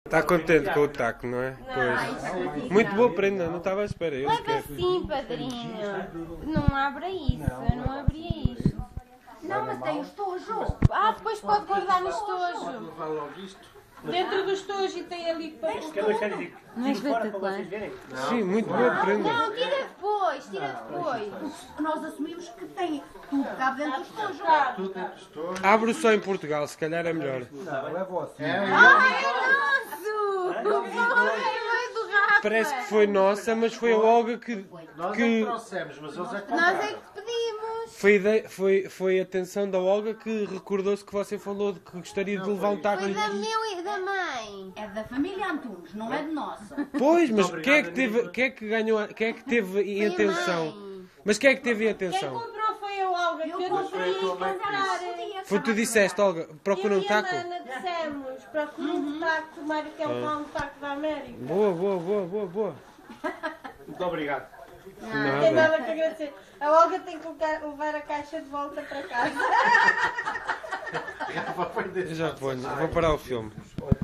Está contente com o taco, não é? Pois. Muito boa prenda, não estava à espera. Eu Leva quero. assim, padrinho. Não abra isso, eu não abria isto. Não, mas tem o estojo. Depois pode guardar no estojo. Levar logo isto. Dentro do estojo e tem ali para... Quer deixar de tiro fora para vocês verem? Sim, muito boa prenda. Não, tira depois, tira depois. Nós assumimos que tem tudo cabe dentro do estojo. Tudo dentro do estojo. Abre só em Portugal, se calhar é melhor. Não, leva assim. Ai, é nosso! Ai, do Rafa! Parece que foi nossa, mas foi a Olga Nós é que que trouxemos, mas eles é que Nós é compraram. que pedimos. foi a atenção da Olga que recordou-se que você falou de que gostaria de levar um taco. Foi da meu e da mãe. É da família Antunes, não é de nossa. Pois, mas quem é que teve, quem é que ganhou, quem é que teve em Foi a atenção? mãe. Mas quem é que teve em Quem atenção? comprou foi a Olga, que eu não Foi a tua mãe que comprar. Foi tu disseste, Olga, procura Eu um e a taco? Ana dissemos, procura um taco, o Mário quer levar um taco da América. Boa. Muito obrigado. Não tem nada que agradecer. A Olga tem que levar a caixa de volta para casa. Eu já ponho, vou parar o filme.